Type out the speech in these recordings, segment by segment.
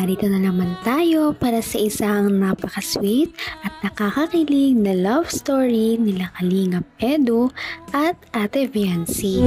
narito na naman tayo para sa isang napaka-sweet at nakakakilig na love story nila Kalingap Edu at Ate Viancy.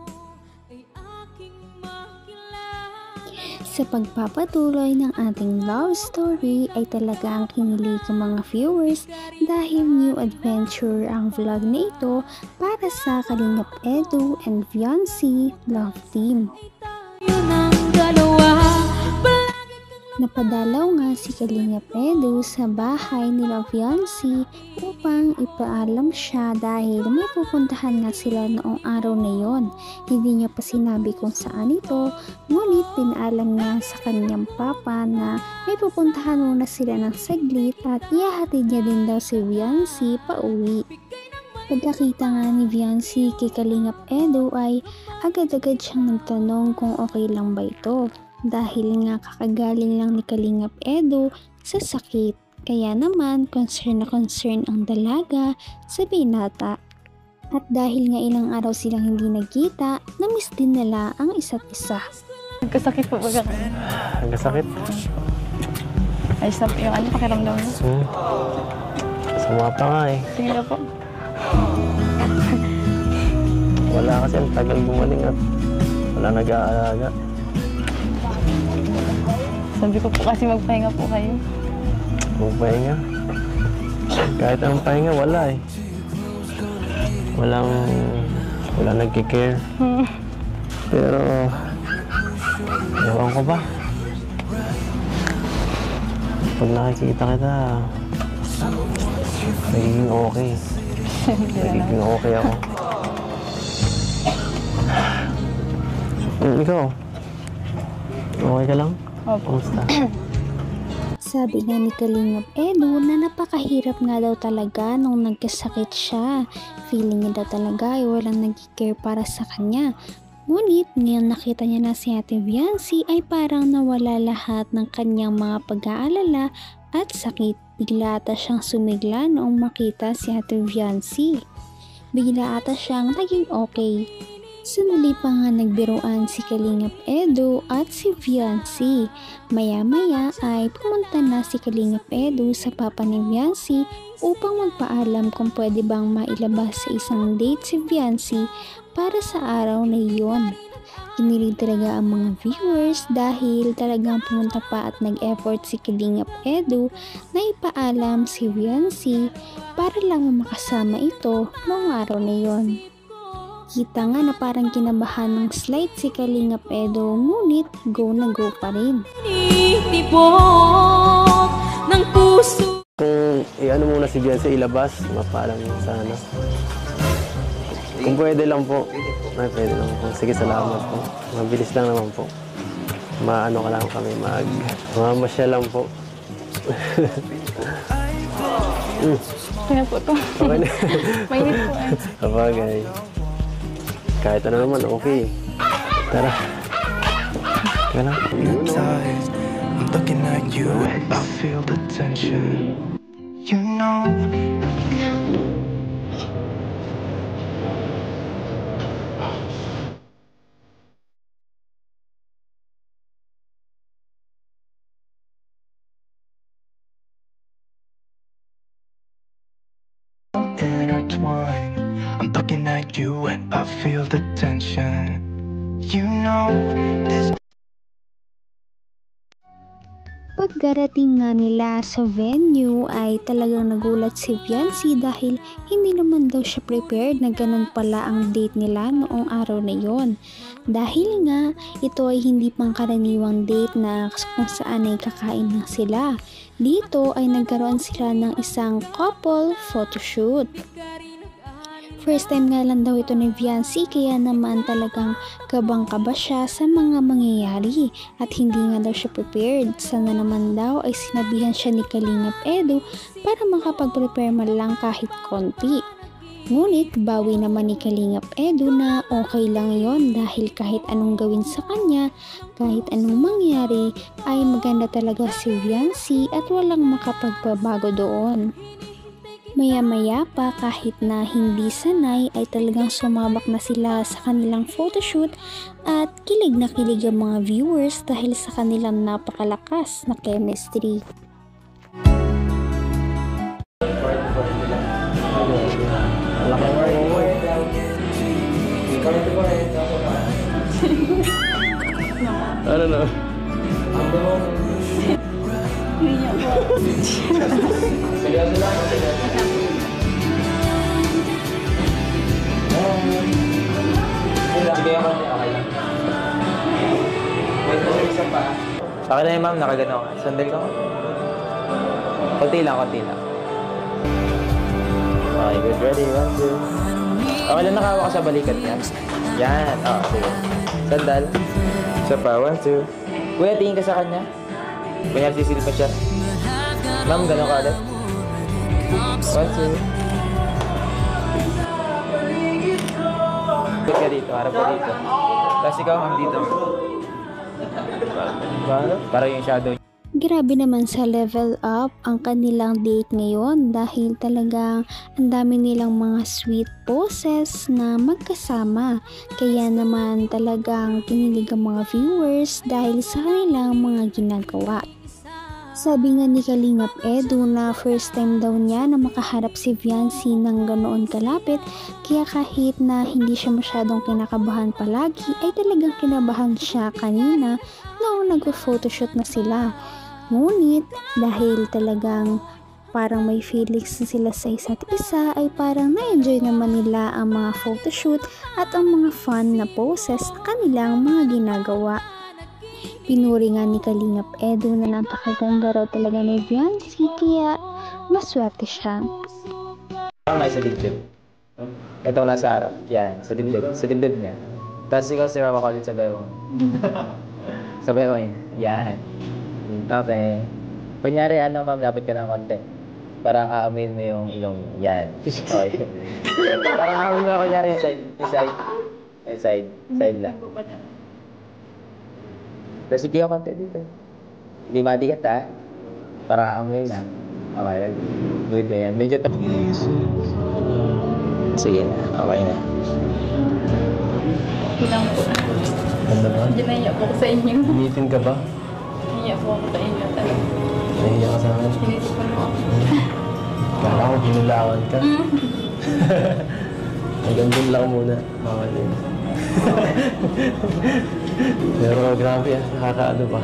Sa pagpapatuloy ng ating love story ay talagang kinilig ang mga viewers dahil new adventure ang vlog na ito para sa Kalingap Edu and Viancy love team. Napadalaw nga si Kalingap Edu sa bahay nila Viancy upang ipaalam siya dahil may pupuntahan nga sila noong araw na yon. Hindi niya pa sinabi kung saan ito, ngunit pinaalam niya sa kanyang papa na may pupuntahan muna sila ng saglit at ihahatid niya din daw si Viancy pauwi. Pagkakita nga ni Viancy kay Kalingap Edu ay agad-agad siyang nagtanong kung okay lang ba ito. Dahil nga kakagaling lang ni Kalingap Edu sa sakit. Kaya naman concern na concern ang dalaga sa binata. At dahil nga ilang araw silang hindi nagkita, namiss din nila ang isa't isa. Nagkasakit po ba ka? Nagkasakit? Ay, stop yung ano, pakiramdam mo? Sama pa nga eh. Sige na po. Wala kasi ang tagal gumaling at wala nag-aalaga. Sabi ko po kasi magpahinga po kayo. Magpahinga? Kahit ang pahinga, wala eh. Wala nagkikare. Pero, ewan ko ba? Pag nakikita kita, nagiging okay. Nagiging okay ako. Ikaw? Okay ka lang? Opo. Sabi nga ni Kalingap Edu na napakahirap nga daw talaga nung nagkasakit siya. Feeling niya daw talaga ay walang nag-care para sa kanya. Ngunit ngayon nakita niya na si Ate Viancy ay parang nawala lahat ng kanyang mga pag-aalala at sakit. Bigla ata siyang sumigla noong makita si Ate Viancy. Bigla ata siyang naging okay. Sandali pa nga nagbiruan si Kalingap Edu at si Viancy. Maya-maya ay pumunta na si Kalingap Edu sa papa ni Viancy upang magpaalam kung pwede bang mailabas sa isang date si Viancy para sa araw na iyon. Kinilig talaga ang mga viewers dahil talagang pumunta pa at nag-effort si Kalingap Edu na ipaalam si Viancy para lang makasama ito noong araw na iyon. Kita nga na parang kinabahan ng slight si Kalingap Edu, ngunit go na go pa rin. Kung i-ano muna si Viancy, ilabas, mapaalam sana. Kung pwede lang po. Ay, pwede lang po. Sige, salamat po. Mabilis lang naman po. Maano ka lang kami, mamamasya lang po. Kaya po to. Okay na. Mainit po ay. Kapagay. Kahit ano naman, okay. Tara. Kaya lang. I'm looking at you, I feel the tension. You know. Intertwined. I'm looking at you and I feel the tension. You know this. Pagdarating nga nila sa venue ay talagang nagulat si Viancy dahil hindi naman daw siya prepared na ganun pala ang date nila noong araw na yon. Dahil nga ito ay hindi pangkaraniwang date na kung saan ay kakain lang sila. Dito ay nagkaroon sila ng isang couple photoshoot. First time nga lang daw ito ni Viancy kaya naman talagang kabang-kaba siya sa mga mangyayari at hindi nga daw siya prepared. Sana naman daw ay sinabihan siya ni Kalingap Edu para makapag-prepare man lang kahit konti. Ngunit bawi naman ni Kalingap Edu na okay lang yon dahil kahit anong gawin sa kanya, kahit anong mangyari ay maganda talaga si Viancy at walang makapagpabago doon. Maya-maya pa kahit na hindi sanay ay talagang sumabak na sila sa kanilang photoshoot at kilig na kilig ang mga viewers dahil sa kanilang napakalakas na chemistry. Ano na? Sa akin na yun, ma'am, nakagano. Sandal ka. Konti lang, konti lang. Okay, good. Ready? 1, 2. Okay lang, nakawa ka sa balikat niya. Yan. Oo, sige. Sandal. Isa pa. 1, 2. Kuya, tingin ka sa kanya. Kuya, sisilip siya. Ma'am, gano'n ka ulit. 1, 2. Good ka dito, harap ka dito. Tapos ikaw, ma'am, dito. Para yung shadow. Grabe naman sa level up ang kanilang date ngayon dahil talagang ang dami nilang mga sweet poses na magkasama. Kaya naman talagang kinilig ang mga viewers dahil sa kanilang mga ginagawa. Sabi nga ni Kalingap Edu na first time daw niya na makaharap si Viancy ng ganoon kalapit, kaya kahit na hindi siya masyadong kinakabahan palagi ay talagang kinabahan siya kanina noong nag-photoshoot na sila. Ngunit dahil talagang parang may feelings na sila sa isa't isa ay parang na-enjoy naman nila ang mga photoshoot at ang mga fun na poses na kanilang mga ginagawa. Pinuri nga ni Kalingap Edu na napakaganda raw talaga ni Viancy kaya maswerte siya. Parang sa dibdib. Ito nasa harap. Yan, sa dibdib. Sa dibdib niya. Tapos ikaw si Mama Colin sa bewang. Sa bewang. Yan. Okay. Kunyari, ma'am, lapit ka ng konti. Parang aamin mo yung ilong. Yan. Okay. Parang aamin mo, kunyari, yung side lang. Tapos sige ako konti dito. Hindi madigat, ha? Parang aamin lang. Okay. Good na yan. Medyo sige na. Okay na. Ilang po. Ganda ba? Hindi naiyak po ako sa inyo. Initin ka ba? Naiyak po ako sa inyo talaga. Nahiya ka sa akin? Sinisip ko na ako. Kala ko ginulangan ka. Hanggang dun lang muna. Bawal yun. Pero grabe nakakaano ba?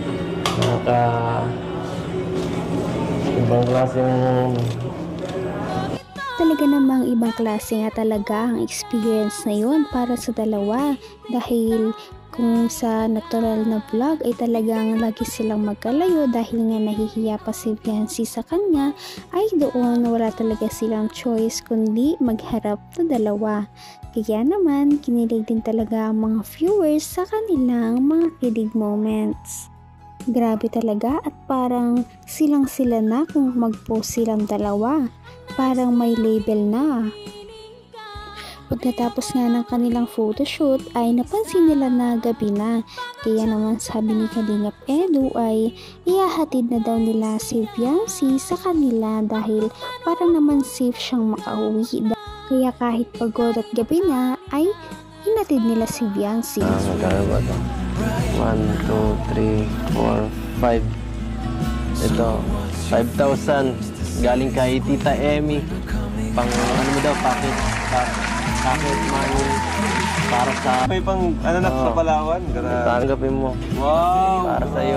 Ibang klase yung... Talaga namang ibang klase nga talaga ang experience na yun para sa dalawa dahil kung sa natural na vlog ay talagang lagi silang magkalayo dahil nga nahihiya pa si Viancy sa kanya, ay doon wala talaga silang choice kundi magharap na dalawa. Kaya naman kinilig din talaga ang mga viewers sa kanilang mga kilig moments. Grabe talaga at parang silang sila na kung mag-post silang dalawa. Parang may label na. Pagkatapos nga ng kanilang photoshoot ay napansin nila na gabi na. Kaya naman sabi ni Kalingap Edu ay ihahatid na daw nila si Viancy sa kanila dahil parang naman safe siyang makauwi. Kaya kahit pagod at gabi na ay hinatid nila si Viancy. Magkano ba ito? 1, 2, 3, 4, 5. Ito, 5,000. Galing kay Tita Emmy. Pang ano mo daw, pocket money para sa... May pang anak sa Palawan. Tanggapin mo. Wow! Para sa'yo.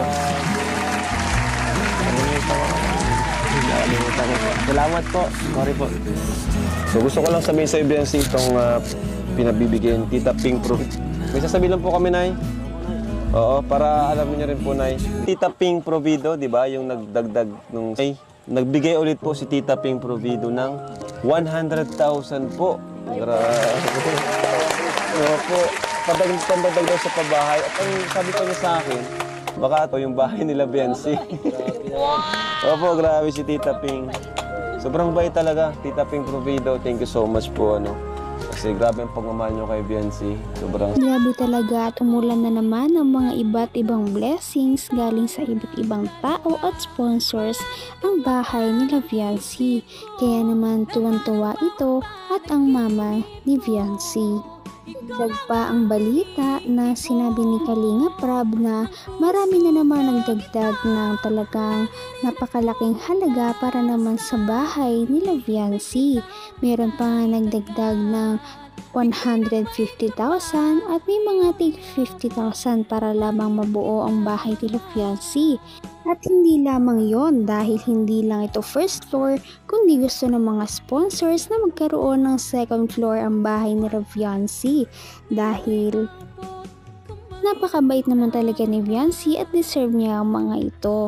Nakalimutan ko. Salamat po. Sorry po. So gusto ko lang sabihin sa Viancy itong pinabibigyan Tita Pink Pro. May sasabihin lang po kami, Nay. Oo, para alam niyo rin po, Nay. Tita Pink Provido, di ba? Yung nagdagdag nung... Ay, nagbigay ulit po si Tita Pink Provido ng 100,000 po. Grabe. Opo, padagdag daw sa pabahay. At ang sabi pa niya sa akin, baka ito yung bahay nila Viancy. Opo, grabe si Tita Pink. Sobrang bait talaga, Tita Pink Provido. Thank you so much po. Kasi grabe ang pagmamahal nyo kay Viancy. Sobrang Grabe talaga at umulan na naman ng mga iba't ibang blessings galing sa iba't ibang tao at sponsors ang bahay ni Viancy. Kaya naman tuwan-tuwa ito at ang mama ni Viancy. Dagdag pa ang balita na sinabi ni Kalinga Prab na marami na naman nagdagdag ng talagang napakalaking halaga para naman sa bahay ni Viancy. Meron pa nga nagdagdag ng 150,000 at may mga tig 50,000 para lamang mabuo ang bahay ni Viancy. At hindi lamang yon dahil hindi lang ito first floor, kundi gusto ng mga sponsors na magkaroon ng second floor ang bahay ni Viancy. Dahil napakabait naman talaga ni Viancy at deserve niya ang mga ito.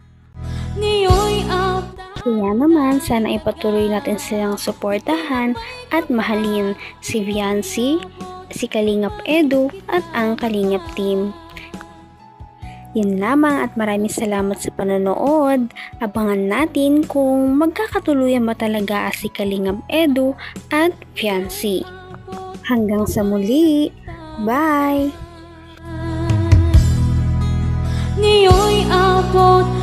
Kaya naman, sana ipatuloy natin silang suportahan at mahalin si Viancy, si Kalingap Edu at ang Kalingap team. Yun lamang at maraming salamat sa panonood. Abangan natin kung magkakatuluyan ba talaga si Kalingap Edu at Viancy. Hanggang sa muli. Bye! Niyo'y abot